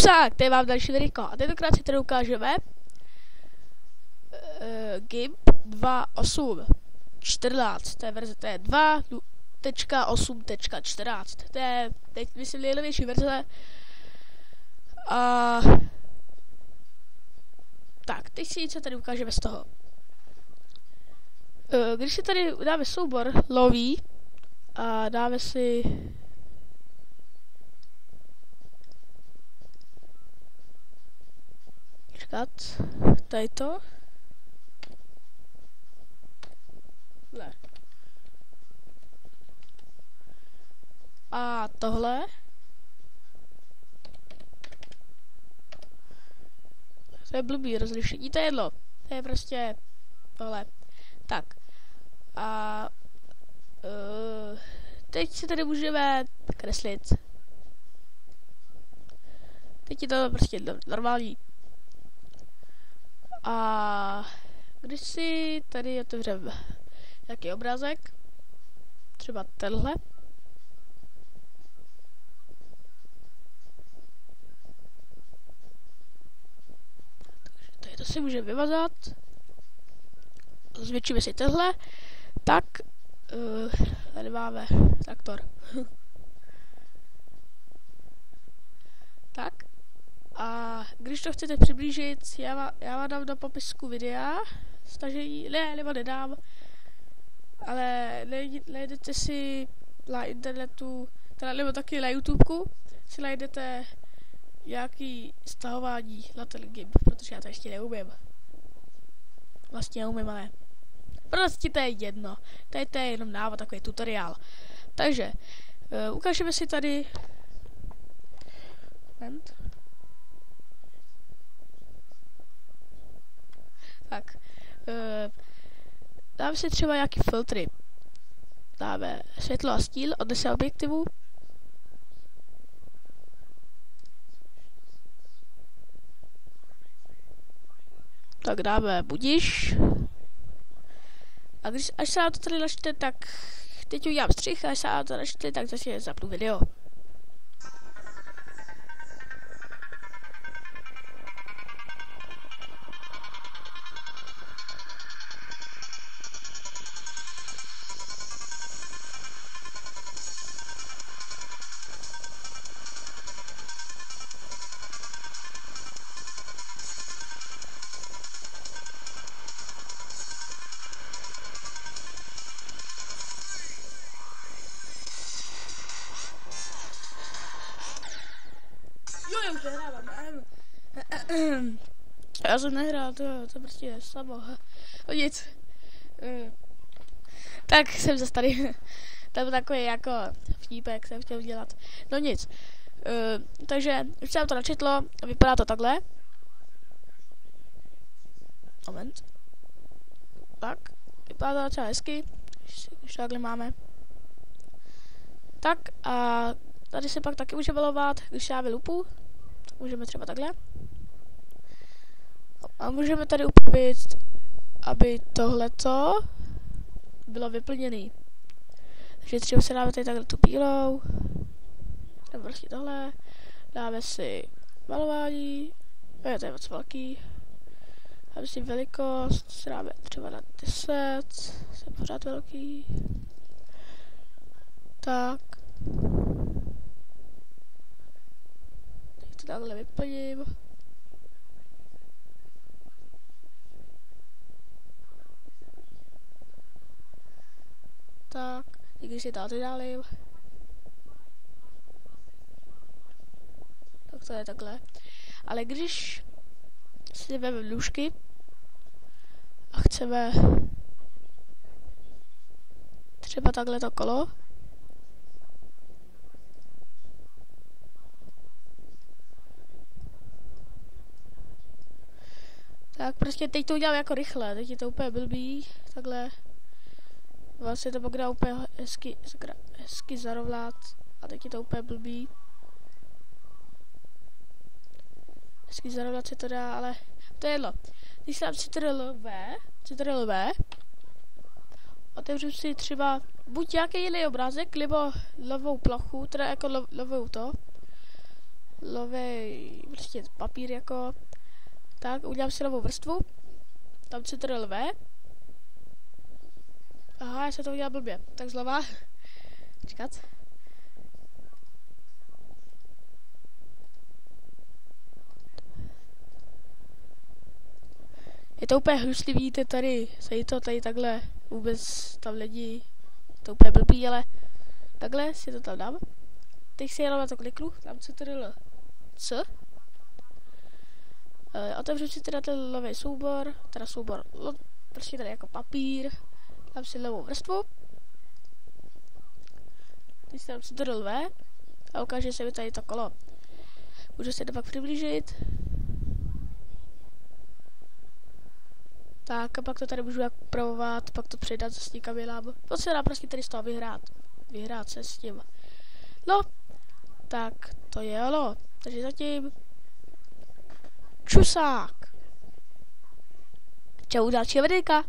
Tak, tady mám další videjko. A tentokrát si tady ukážeme GIMP 2.8.14. To je verze, to je 2.8.14. To je teď myslím nejnovější verze. A tak, teď si něco tady ukážeme z toho. Když si tady dáme soubor loví a dáme si tady to. Ne. A tohle. To je blbý rozlišení, to je jedno. To je prostě tohle. Tak. A teď si tady můžeme kreslit. Teď je to prostě normální. A když si tady otevřeme nějaký obrázek, třeba tenhle, takže to si můžeme vymazat, zvětšíme si tenhle, tak tady máme traktor. Tak. A když to chcete přiblížit, já vám dám do popisku videa, stažení, nebo nedám, ale najdete si na internetu, nebo taky na YouTubeku, si najdete nějaký stahování na ten GIMP, protože já to ještě neumím. Vlastně neumím, ale prostě to je jedno. Tady to je jenom návod, takový tutoriál. Takže, ukážeme si tady. Moment. Tak, dáme si třeba nějaký filtry. Dáme světlo a stín, odnese objektivu. Tak dáme budiš. A až se nám to tady načte, tak teď udělám střih, a až se nám to načte, tak zase zapnu video. Jo, už nehrávám. Já jsem nehrál, to prostě je samo. O nic. Tak jsem zase tady. To byl takový jako vtípek, jsem chtěl dělat. No nic. Takže už jsem to načetlo, vypadá to takhle. Moment. Tak, vypadá to docela hezky, když to takhle máme. Tak a tady se pak taky může valovat, když dáme lupu. Můžeme třeba takhle. A můžeme tady upravit, aby tohleto bylo vyplněný. Takže třeba se dáme tady takhle tu bílou. Nebo prostě tohle. Dáme si malování. To je moc velký. Dáme si velikost. Dáme třeba na 10. Jsem pořád velký. Tak. Teď to takhle vyplním. Tak, když si tady dálím. Tak to je takhle. Ale když si vezmeme nůžky a chceme třeba takhle to kolo, tak prostě teď to udělám jako rychle, teď je to úplně blbý, takhle. Vlastně to pokryl úplně hezky zarovnat a teď je to úplně blbý. Hezky zarovnat se to dá, ale to je jedno. Když se dám Ctrl V, otevřu si třeba buď nějaký jiný obrázek, nebo levou plochu, teda jako levou to. lovej prostě papír jako, tak udělám si novou vrstvu, tam Ctrl V. Aha, já jsem to udělal blbě, tak znova, počkat. Je to úplně hnusný, vidíte tady, se to tady takhle, vůbec tam lidi, to úplně blbý, ale takhle si to tam dám. Teď si jenom na to kliknu, tam Ctrl C. Otevřu si teda ten nový soubor, teda soubor, prostě tady jako papír, dám si novou vrstvu. Teď si tam Ctrl V a ukáže se mi tady to kolo. Můžu se to pak přiblížit. Tak a pak to tady můžu jak upravovat, pak to přidat s někam jinam. To se dá prostě tady z toho vyhrát se s tím. No, tak to je ono. Takže zatím čusák. Čau dalšího videjka.